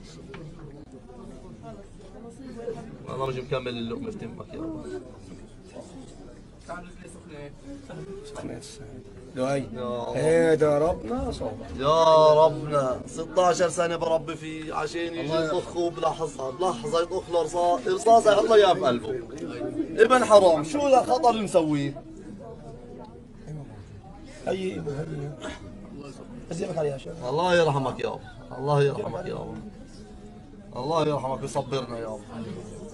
والله مش مكمل اللقمه في تمك يا رب. سخنة لؤي. ايه ضربنا صوبة يا ربنا 16 سنه بربي فيه عشان يجي يطخه بلحظه يطخ له رصاصه يحط له اياها بقلبه. ابن حرام شو الخطر اللي مسويه؟ هي ازيبك عليها شباب. الله يرحمك يابا، الله يرحمك يابا، الله يرحمك ويصبرنا يابا.